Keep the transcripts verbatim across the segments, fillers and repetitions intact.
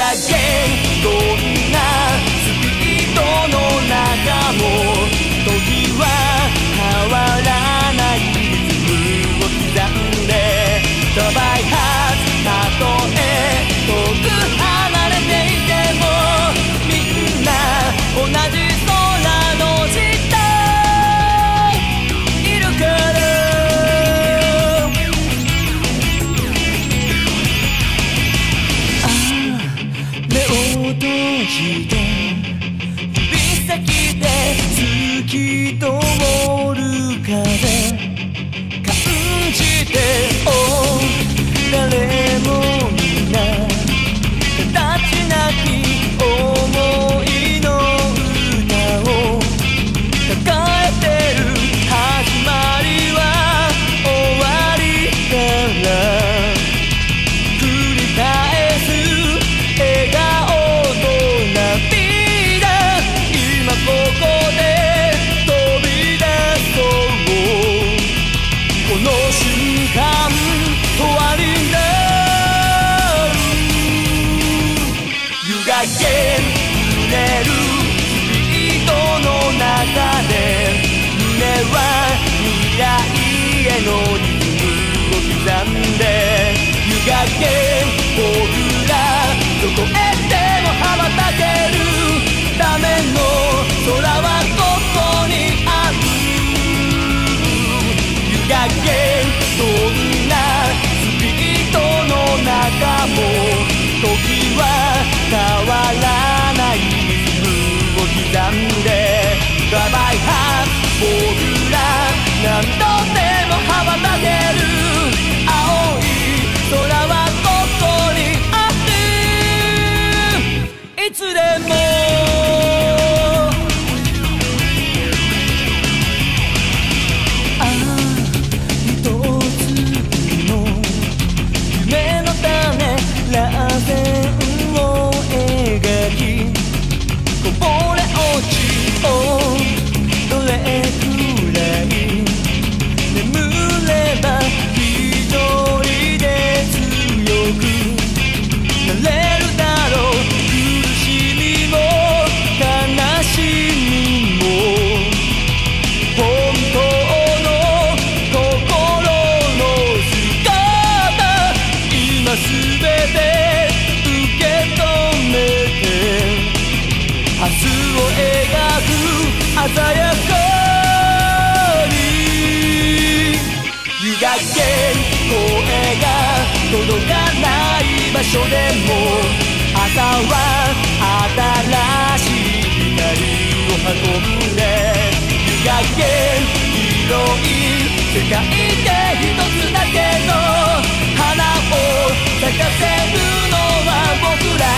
がけんどんなスピードの中も時は変わらないリズムを刻んでトライハーツたとえ遠く離れていてもみんな同じ空の下いるから目を閉じて指先で突き通る風感じてお誰もみんな形なき想いの歌を抱えてる始まりは終わりから繰り返す笑顔と涙今ここで飛び出そうこの瞬間終わりになる湯がけ揺れるスピードの中で胸は未来へのリズムを刻んで湯がけ僕らどこへでも羽ばたけるための空はここにある湯がけどんなスピードの中も時は変わらないリズムを刻んでドライバイハーツ僕ら何度でも羽ばたける青い空はここにあるいつでもああ一つの夢の種螺旋を描きこぼれ落ちをどれくらい眠れば一人で強くなれるだろう苦しみも悲しみも本当の心の姿今すべて受け止めて明日を描く鮮やかに湯がけ声が届かない場所でも朝は新しい光を運んで湯がけ広い世界で一つだけの花を咲かせるのは僕ら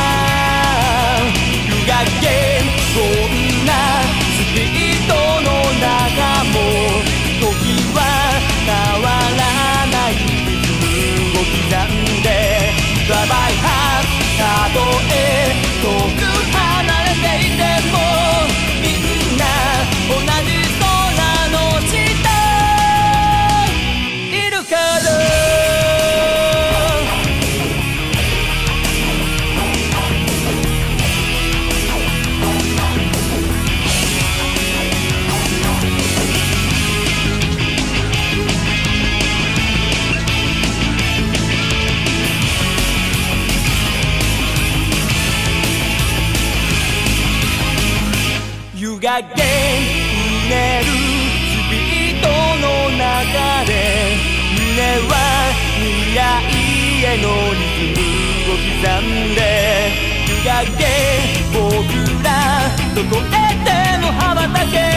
湯がけこんなスピードの中も時は変わらないリズムを刻んでドライバイハーツたとえ遠く離れていてもみんな同じ空の下いるから湯がけうねるスピードの中で胸は未来へのリズムを刻んで湯がけ僕らどこへでも羽ばたけ